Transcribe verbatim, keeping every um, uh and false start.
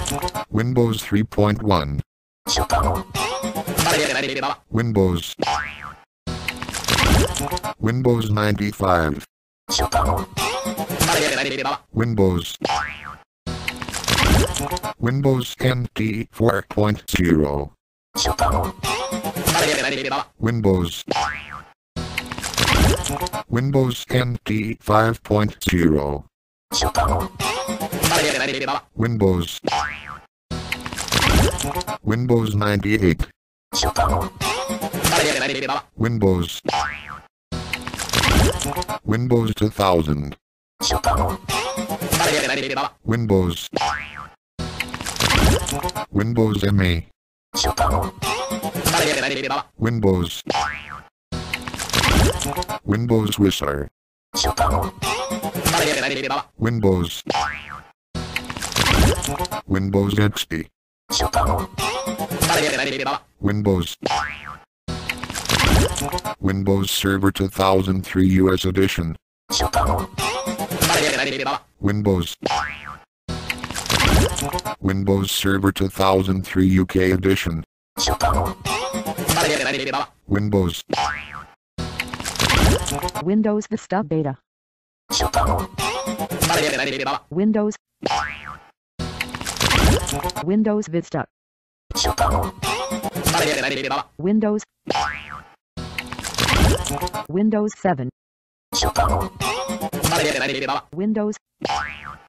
Windows three point one. Windows. Windows ninety-five. Windows. Windows N T four point zero. Windows. Windows N T five point zero. Windows. Windows ninety-eight. Windows. Windows two thousand. Windows. Windows M E. Windows. Windows Whistler. Windows. Windows X P. Windows. Windows Server two thousand three U S Edition. Windows. Windows Server two thousand three U K Edition. Windows. Windows Vista Beta. Windows. Windows Vista. Windows. Windows seven. Windows.